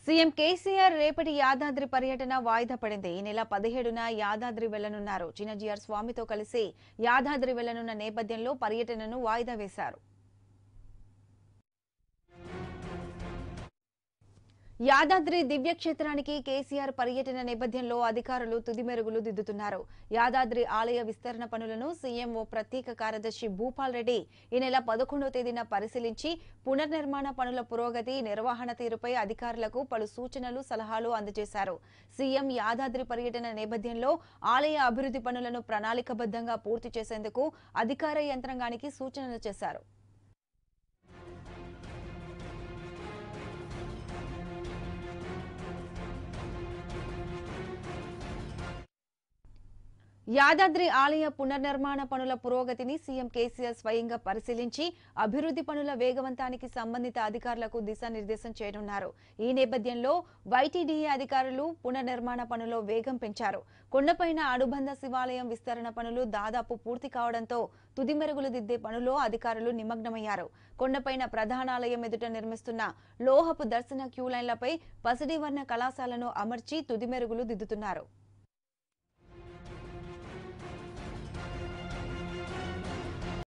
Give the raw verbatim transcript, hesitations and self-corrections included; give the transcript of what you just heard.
CM KCR రేపటి యాదాద్రి పర్యటన వాయిదా పడింది. ఈ నెల పదిహేడున యాదాద్రి వెళ్లనున్నారు. చిన్నజీఆర్ స్వామితో కలిసి యాదాద్రి వెళ్లనున్న నేపథ్యంలో పర్యటనను వాయిదా వేశారు. యాదాద్రి దివ్యక్షేత్రానికి కేసీఆర్ పర్యటన నేపథ్యంలో అధికారులు తుదిమెరుగులు దిద్దుతున్నారు. యాదాద్రి ఆలయ విస్తరణ పనులను సీఎం ఓ ప్రత్యేక కార్యదర్శి భూపాల్ రెడ్డి ఈ నెల పదకొండవ తేదీన పరిశీలించి పునర్నిర్మాణ పనుల పురోగతి, నిర్వహణ తీరుపై అధికారులకు పలు సూచనలు, సలహాలు అందజేశారు. సీఎం యాదాద్రి పర్యటన నేపథ్యంలో ఆలయ అభివృద్ధి పనులను ప్రణాళికబద్ధంగా పూర్తి చేసేందుకు అధికార యంత్రాంగానికి సూచనలు చేశారు. యాదాద్రి ఆలయ పునర్నిర్మాణ పనుల పురోగతిని సీఎం కేసీఆర్ స్వయంగా పరిశీలించి అభివృద్ధి పనుల వేగవంతానికి సంబంధిత అధికారులకు దిశానిర్దేశం చేయనున్నారు. ఈ నేపథ్యంలో వైటీడీఏ అధికారులు పునర్నిర్మాణ పనుల్లో వేగం పెంచారు. కొండపైన అనుబంధ శివాలయం విస్తరణ పనులు దాదాపు పూర్తి కావడంతో తుది మెరుగులు దిద్దే పనుల్లో అధికారులు నిమగ్నమయ్యారు. కొండపైన ప్రధానాలయం ఎదుట నిర్మిస్తున్న లోహపు దర్శన క్యూలైన్లపై పసిడి వర్ణ కళాశాలను అమర్చి తుది మెరుగులు దిద్దుతున్నారు.